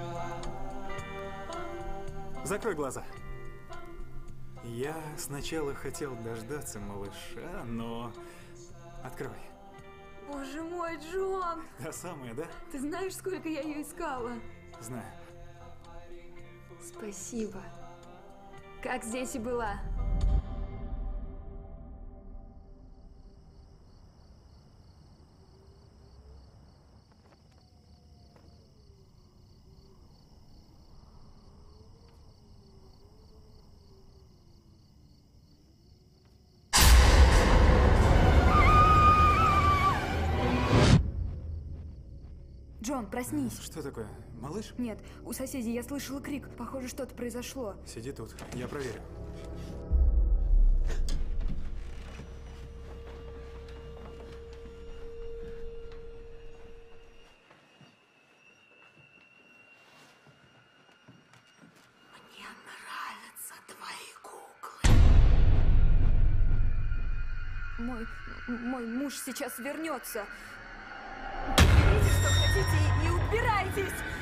Закрой глаза. Я сначала хотел дождаться малыша, но... Открывай. Боже мой, Джон! Та самая, да? Ты знаешь, сколько я ее искала? Знаю. Спасибо. Как здесь и была. Джон, проснись. Что такое? Малыш? Нет, у соседей я слышала крик. Похоже, что-то произошло. Сиди тут, я проверю. Мне нравятся твои куклы. Мой муж сейчас вернется. Берите, что хотите, и убирайтесь!